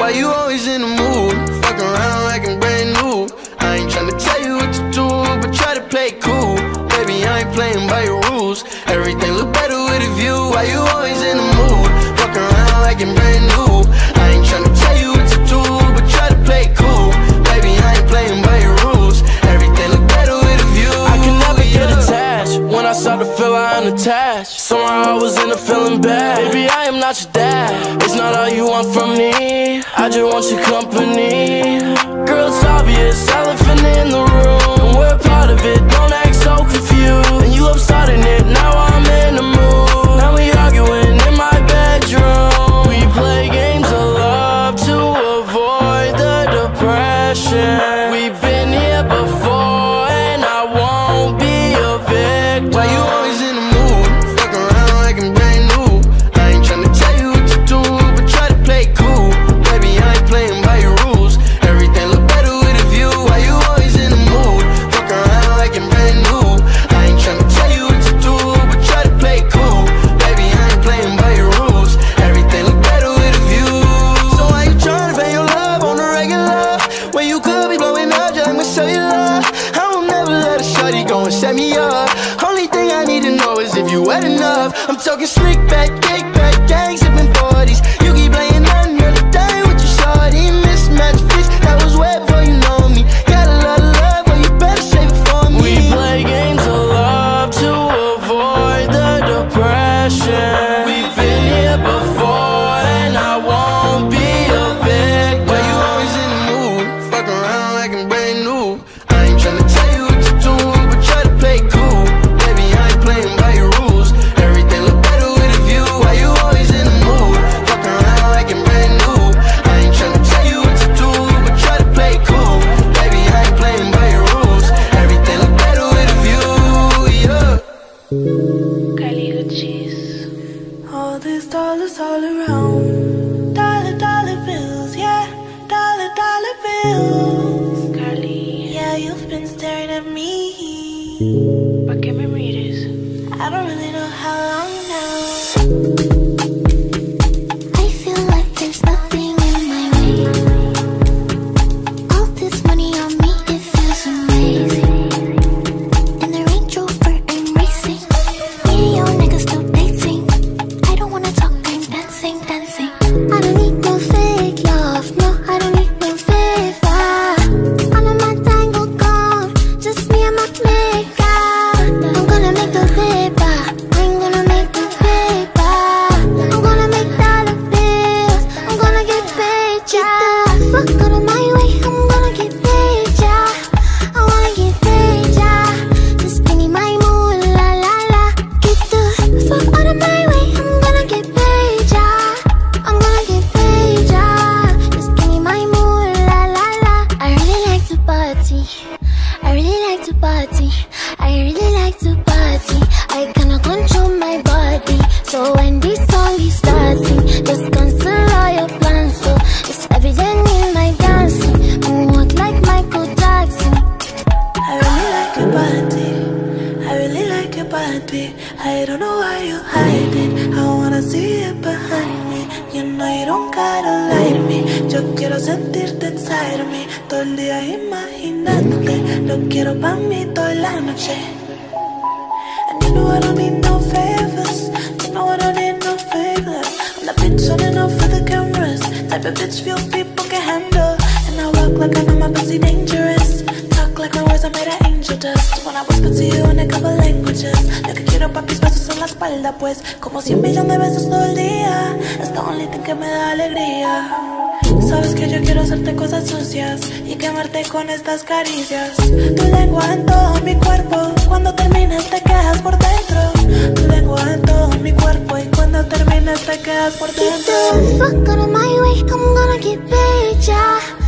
Why you always in the mood? Fuck around like I'm brand new. I ain't tryna tell you what to do, but try to play cool. Baby, I ain't playing by your rules. Everything look better with a view. Why you always in the mood? Fuck around like I'm brand new. I ain't tryna tell you what to do, but try to play cool. Baby, I ain't playing by your rules. Everything look better with a view. I can never get attached. When I start to feel I'm unattached, somehow I was in a feeling bad. Baby, I am not your dad. It's not all you want from me. I just want your company. Girl, it's obvious, elephant in the room. We're part of it, don't act so confused. And you love starting it, now I'm in the mood. Now we arguing in my bedroom. We play games of love to avoid the depression. We've been here before and I won't be a victim. Why you always in the mood? Fuck around like I'm brand new. I ain't tryna tell you what to do, but try to play cool. Baby, I ain't playing by your rules. Everything look better with a view. Why you always in the mood? Fuck around like I'm brand new. I ain't tryna tell you what to do, but try to play cool. Baby, I ain't playing by your rules. Everything look better with a view. So why you tryna pay your love on the regular when you could be blowing up just like my cellular? I will never let a shawty go and set me up. Only thing I need to know is if you wet enough. I'm talking slick back, kick back, gang sipping 40s. You keep playing another day with your shawty. Mismatch fish, that was wet before you know me. Got a lot of love, but you better save it for me. We play games of love to avoid the depression. We've been here before and I won't be a victim. Why you always in the mood? Fuck around like I'm brand new. I ain't tryna tell you what to do, but try to play cool. Baby, I ain't playing by your rules. Everything look better with a view. Why you always in the mood? Fuck around like I'm brand new. I ain't tryna tell you what to do, but try to play cool. Baby, I ain't playing by your rules. Everything look better with a view, yeah. All these dollars all around. Dollar bills, yeah. Dollar bills. Carly, Yeah, you've been staring at me. ¿pa' qué me mires? I don't really know how long now. I feel like there's nothing in my way. All this money on me, it feels amazing. In the Range Rover, I'm racing. Me and your niggas still dating. I don't wanna talk, I'm dancing. I don't need no fake love, no, I don't need no favor. All of my tango gone, just me and my maker. I'm gonna make the paper, I'm gonna make the paper. I'm gonna make dollar bills, I'm gonna get paid, yeah. Fuck out of my way, I'm gonna get paid, yeah. I wanna get paid, yeah. Just give me my moolah, la la. Get the fuck out of my way, I'm gonna get paid, yeah. I'm gonna get paid, yeah. Just give me my moolah, la la. I really like to party. I really like to party. I really like to party. I cannot control my body. So when this song is starting, just cancel all your plans. So it's evident in my dancing. Moonwalk like Michael Jackson. I really like your body. I really like your body. I don't know why you hide it. I wanna see it behind me. You know you don't gotta lie to me. Yo quiero sentirte inside of me. Todo el día imaginándote. Lo quiero pa' mí toda la noche. And you know I don't need no favors. You know I don't need no favors. I'm the bitch on and off for the cameras. Type of bitch few people can handle. And I walk like I know my pussy dangerous. Talk like my words are made of angel dust. When I whisper to you in a couple languages. Lo que quiero pa' mis besos en la espalda, pues como 100 millones de besos todo el día. Es the only thing que me da alegría. Sabes que yo quiero hacerte cosas sucias y quemarte con estas caricias. Tu lengua en todo mi cuerpo, cuando termines te quedas por dentro. Tu lengua en todo mi cuerpo y cuando termines te quedas por Get dentro. the fuck out of my way, I'm gonna get paid, yeah.